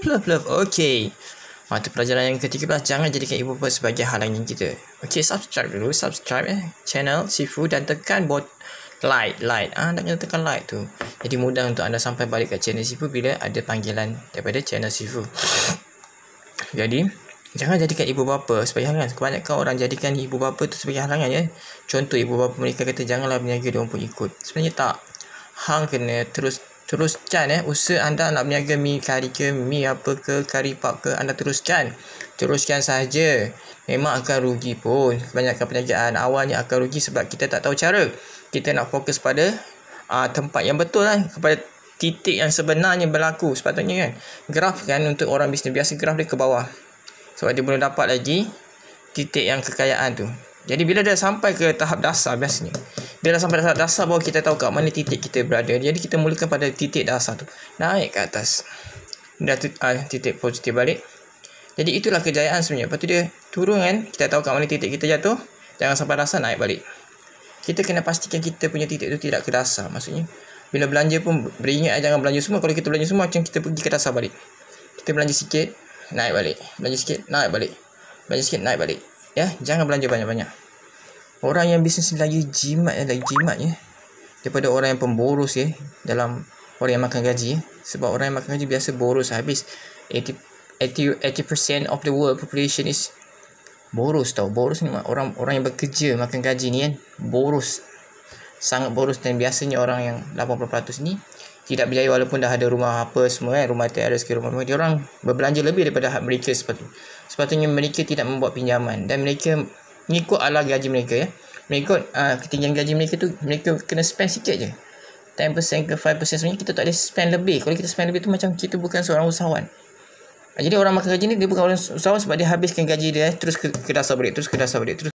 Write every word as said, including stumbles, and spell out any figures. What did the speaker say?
love, love, love. Okay. Mata pelajaran yang ketiga belas, jangan jadikan ibu bapa sebagai halangan kita. Okay, subscribe dulu. Subscribe eh, channel Sifu dan tekan bot like, like. Ah, nak kena tekan like tu. Jadi mudah untuk anda sampai balik ke channel Sifu bila ada panggilan daripada channel Sifu. Jadi, jangan jadikan ibu bapa sebagai halangan. Kebanyakan orang jadikan ibu bapa tu sebagai halangan ya. Contoh, ibu bapa mereka kata janganlah berniaga, dia orang pun ikut. Sebenarnya tak. Hang kena terus teruskan eh usaha anda nak berniaga mi kari ke, mi apa ke, kari pap ke, anda teruskan. Teruskan saja. Memang akan rugi pun. Kebanyakan perniagaan awalnya akan rugi sebab kita tak tahu cara. Kita nak fokus pada uh, tempat yang betul lah, kepada titik yang sebenarnya berlaku. Sepatutnya kan graf kan, untuk orang bisnes biasa graf dia ke bawah sebab dia belum dapat lagi titik yang kekayaan tu. Jadi bila dah sampai ke tahap dasar, biasanya bila dah sampai tahap dasar baru kita tahu kat mana titik kita berada. Jadi kita mulakan pada titik dasar tu, naik ke atas, dah tu, uh, titik positif balik. Jadi itulah kejayaan sebenarnya. Lepas tu dia turun kan, kita tahu kat mana titik kita jatuh, jangan sampai dasar, naik balik. Kita kena pastikan kita punya titik tu tidak ke dasar. Maksudnya bila belanja pun beringat jangan belanja semua. Kalau kita belanja semua, macam kita pergi ke dasar balik. Kita belanja sikit, naik balik. Belanja sikit, naik balik. Belanja sikit, naik balik. Ya, jangan belanja banyak-banyak. Orang yang bisnes lagi jimat ya, lagi jimat ya, daripada orang yang pemboros ya, dalam orang yang makan gaji ya. Sebab orang yang makan gaji biasa boros habis. eighty percent of the world population is boros tau. Boros ni orang orang yang bekerja makan gaji ni kan, boros. Sangat boros. Dan biasanya orang yang lapan puluh peratus ni tidak berjaya walaupun dah ada rumah apa semua kan, rumah teras ke rumah-rumah. Dia orang berbelanja lebih daripada hak mereka sepatutnya. Sepatutnya mereka tidak membuat pinjaman dan mereka mengikut ala gaji mereka ya. Mengikut uh, ketinggian gaji mereka tu, mereka kena spend sikit je. ten percent ke five percent sebenarnya kita tak boleh spend lebih. Kalau kita spend lebih tu macam kita bukan seorang usahawan. Jadi orang makan gaji ni dia bukan orang usahawan sebab dia habiskan gaji dia terus ke, ke dasar balik, terus ke dasar balik, terus